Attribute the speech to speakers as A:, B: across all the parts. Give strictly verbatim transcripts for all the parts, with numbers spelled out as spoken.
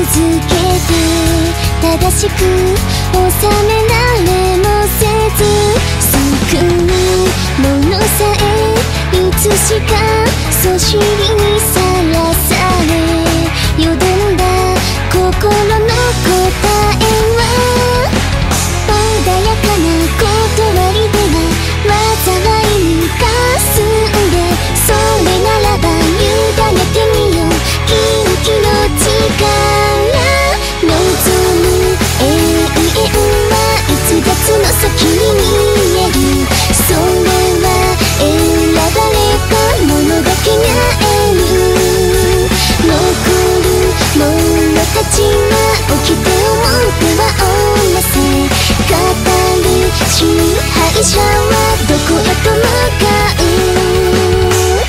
A: けて正しく収められもせず救うものさえいつしかそしりにさらされよどんだ心の答えは穏やかな断りでは災いにかすんでそれならば委ねてみようキンキの力望む永遠はいつ月の先に見えるそれは選ばれた者だけが得る残る者たちが起きて表はおなせ語る支配者はどこへと向かう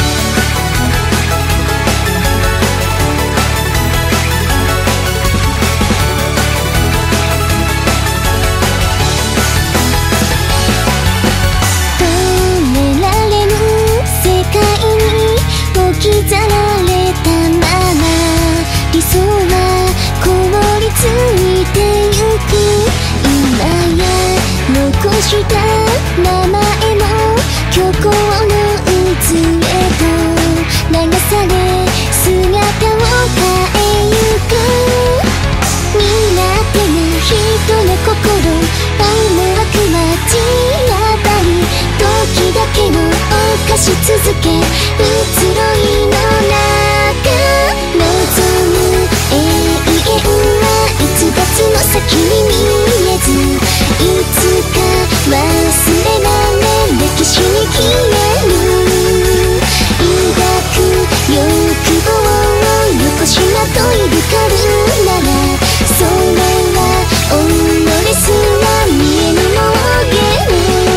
A: 刻られたまま理想は凍りついてゆく今や残した名前も虚構の渦へと流され姿を変えゆく苦手な人の心思惑は散らばり時だけを犯し続け移ろいの中望む永遠はいつ月の先に見えずいつか忘れられ歴史に消える抱く欲望をよこしまといるからならそれは己すら見えぬ盲言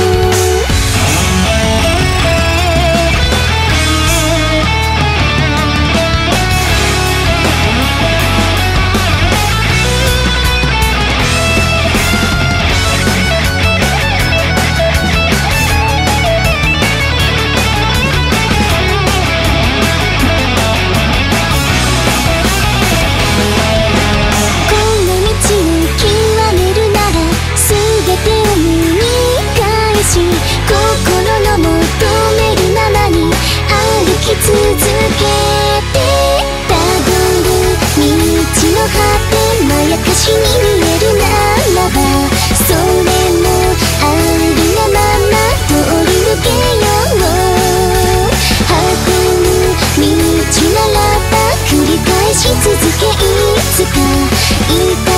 A: 心の求めるままに歩き続けてたどる道の果てまやかしに見えるならばそれもありのまま通り抜けよう運ぶ道ならば繰り返し続けいつかいた